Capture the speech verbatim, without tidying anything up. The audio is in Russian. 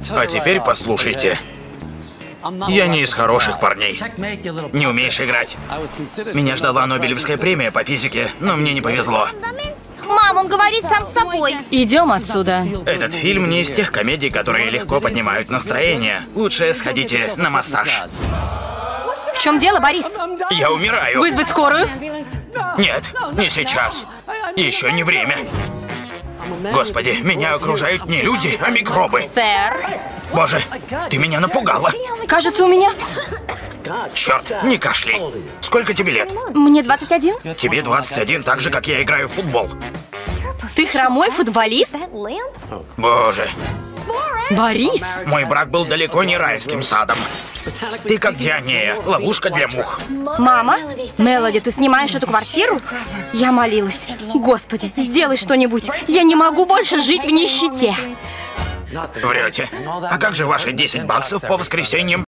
А теперь послушайте. Я не из хороших парней. Не умеешь играть. Меня ждала Нобелевская премия по физике, но мне не повезло. Мам, он говорит сам с собой. Идем отсюда. Этот фильм не из тех комедий, которые легко поднимают настроение. Лучше сходите на массаж. В чем дело, Борис? Я умираю. Вызвать скорую? Нет, не сейчас. Еще не время. Господи, меня окружают не люди, а микробы. Сэр. Боже, ты меня напугала. Кажется, у меня... Черт, не кашляй. Сколько тебе лет? Мне двадцать один. Тебе двадцать один, так же, как я играю в футбол. Ты хромой футболист? Боже, Борис. мой брак был далеко не райским садом. Ты как Дионея, ловушка для мух. Мама? Мелоди, ты снимаешь эту квартиру? Я молилась. Господи, сделай что-нибудь. Я не могу больше жить в нищете. Врете. А как же ваши десять баксов по воскресеньям?